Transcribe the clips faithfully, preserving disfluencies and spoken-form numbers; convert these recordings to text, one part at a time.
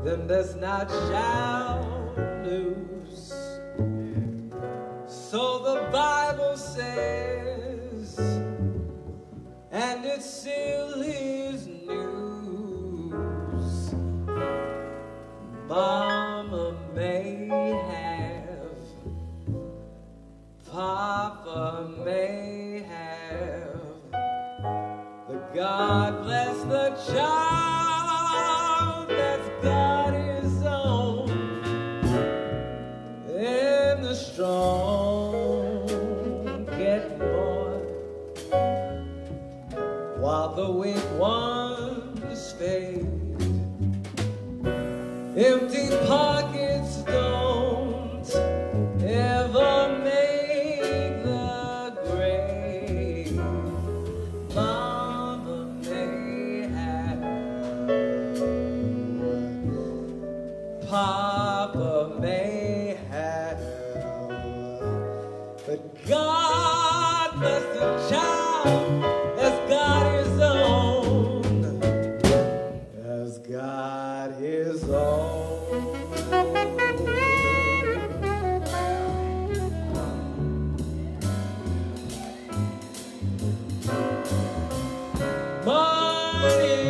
them that's not shall lose. So the Bible says, and it still is news. Mama may have, Papa may have, but God bless the child that's got his own. And the strong get more, while the weak ones fade. Empty pockets don't ever make the grave. Mama may have, Papa may have, but God bless the child that's got his own, has got his own. Money,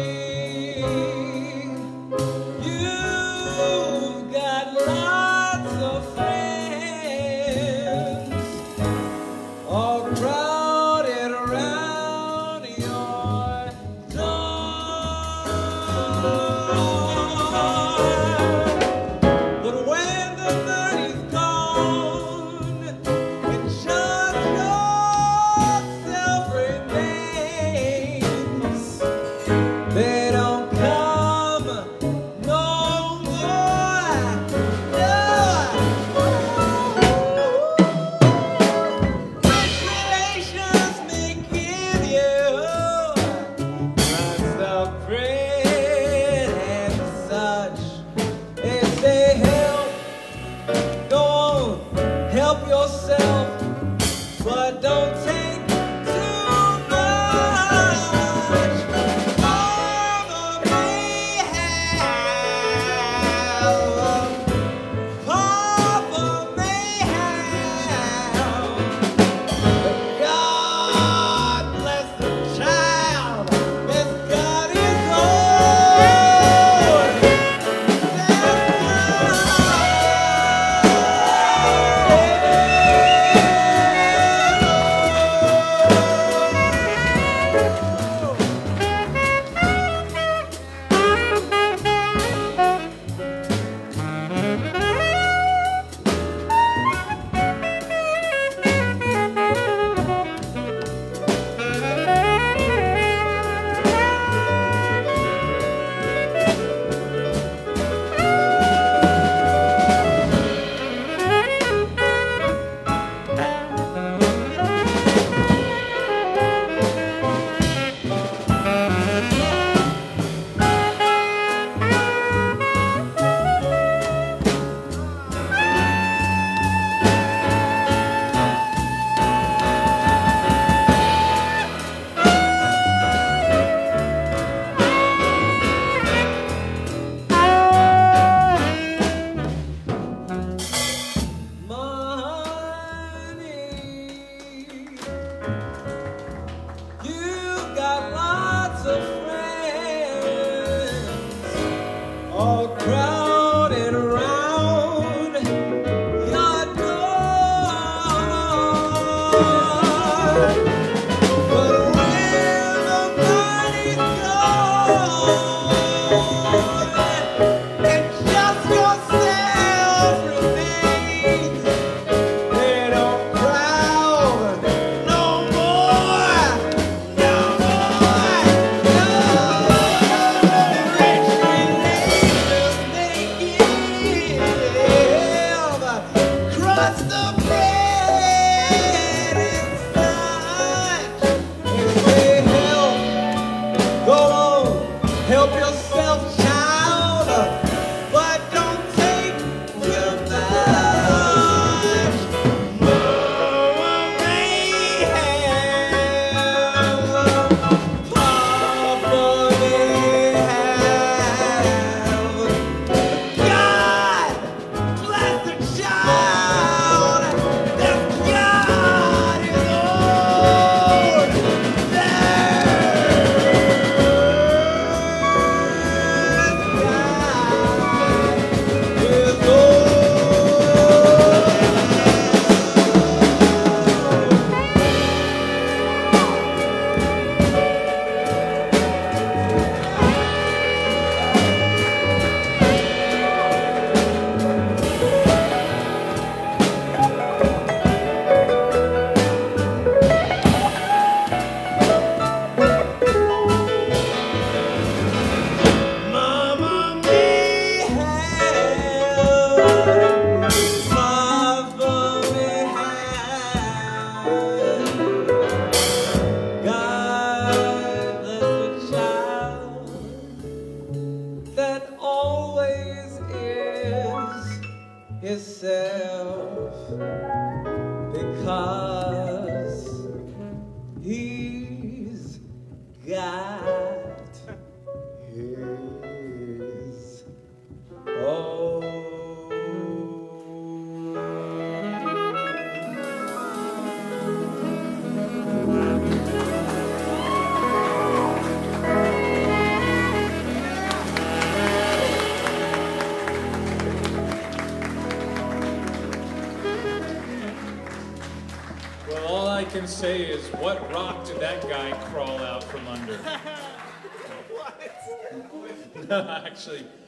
you've got lots of friends, all crowded around your door. But when the money's gone and just yourself remains, they don't come no more. No. Rich relations may give you lots of bread and such. They say help, go on, help yourself, but don't take too much. Mama may have, Papa may have, but God bless the child that's got his own. You've got lots of friends, all crowded around your door. But when the money's gone and just yourself remains, they don't crowd no more. No more. No. Rich relations may himself because he's got his own. Well, all I can say is, what rock did that guy crawl out from under? What? No, actually,